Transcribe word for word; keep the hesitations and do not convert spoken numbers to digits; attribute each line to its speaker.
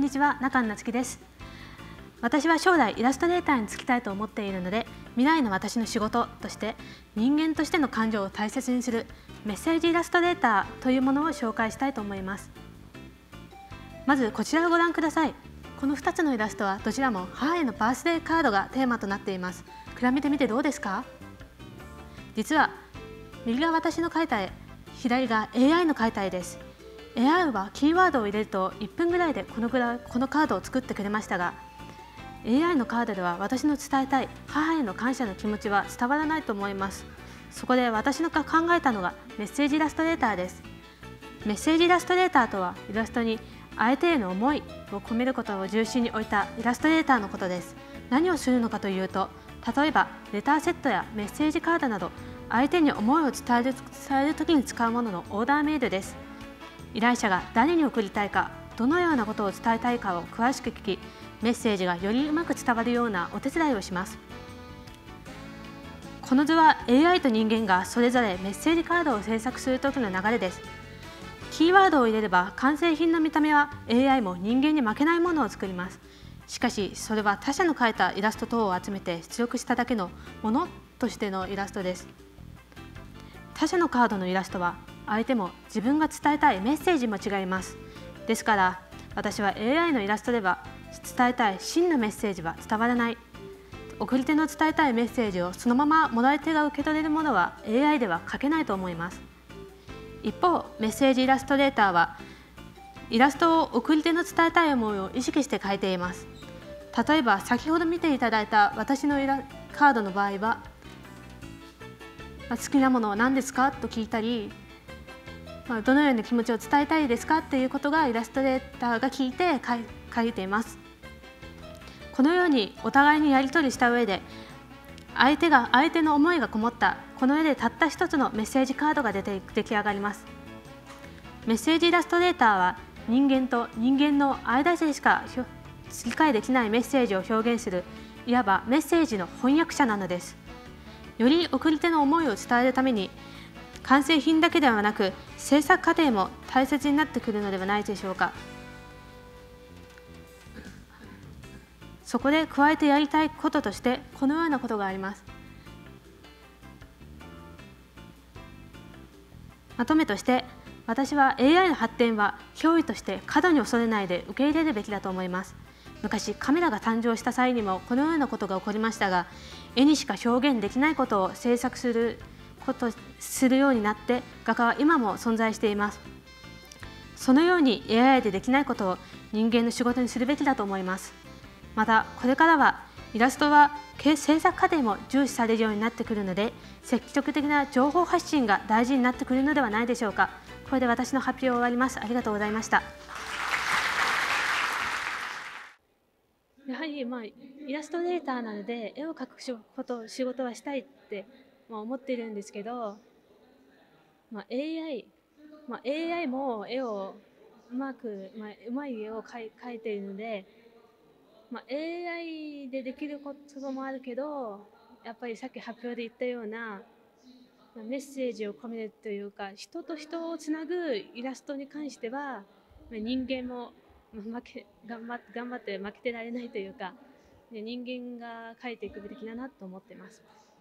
Speaker 1: にちは、中野なつきです。私は将来イラストレーターに就きたいと思っているので、未来の私の仕事として人間としての感情を大切にするメッセージイラストレーターというものを紹介したいと思います。まずこちらをご覧ください。このふたつのイラストはどちらも母へのバースデーカードがテーマとなっています。比べてみてどうですか？実は右が私の描いた絵、左が エーアイ の描いた絵です。エーアイ はキーワードを入れるといっぷんぐらいでこのぐらいこのカードを作ってくれましたが、 エーアイ のカードでは私の伝えたい母への感謝の気持ちは伝わらないと思います。そこで私の考えたのがメッセージイラストレーターです。メッセージイラストレーターとは、イラストに相手への思いを込めることを重心に置いたイラストレーターのことです。何をするのかというと、例えばレターセットやメッセージカードなど、相手に思いを伝える伝える時に使うもののオーダーメイドです。依頼者が誰に送りたいか、どのようなことを伝えたいかを詳しく聞き、メッセージがよりうまく伝わるようなお手伝いをします。この図は エーアイ と人間がそれぞれメッセージカードを制作する時の流れです。キーワードを入れれば完成品の見た目は エーアイ も人間に負けないものを作ります。しかしそれは他者の描いたイラスト等を集めて出力しただけのものとしてのイラストです。他者のカードのイラストは相手も自分が伝えたいメッセージも違います。ですから私は エーアイ のイラストでは伝えたい真のメッセージは伝わらない。送り手の伝えたいメッセージをそのままもらい手が受け取れるものは エーアイ では書けないと思います。一方、メッセージイラストレーターはイラストを送り手の伝えたい思いを意識して描いています。例えば先ほど見ていただいた私のイラカードの場合は、好きなものは何ですかと聞いたり、どのような気持ちを伝えたいですかっていうことがイラストレーターが聞いて書いています。このようにお互いにやり取りした上で、相手が相手の思いがこもったこの絵でたった一つのメッセージカードが出て出来上がります。メッセージイラストレーターは人間と人間の間でしか理解できないメッセージを表現する、いわばメッセージの翻訳者なのです。より送り手の思いを伝えるために、完成品だけではなく制作過程も大切になってくるのではないでしょうか。そこで加えてやりたいこととしてこのようなことがあります。まとめとして、私は エーアイ の発展は脅威として過度に恐れないで受け入れるべきだと思います。昔カメラが誕生した際にもこのようなことが起こりましたが、絵にしか表現できないことを制作することするようになって画家は今も存在しています。そのように エーアイ でできないことを人間の仕事にするべきだと思います。またこれからはイラストは制作過程も重視されるようになってくるので、積極的な情報発信が大事になってくるのではないでしょうか。これで私の発表を終わります。ありがとうございました。やはり、まあ、イラストレーターなので絵を描くこと仕事はしたいって、まあ、思っているんですけど、まあ、エーアイ、まあ、エーアイ も絵をうまく、まあ、うまい絵を描い描いているので、まあ、エーアイ でできることもあるけど、やっぱりさっき発表で言ったようなメッセージを込めるというか、人と人をつなぐイラストに関しては人間も負け頑張って頑張って負けてられないというか、人間が描いていくべきだなと思っています。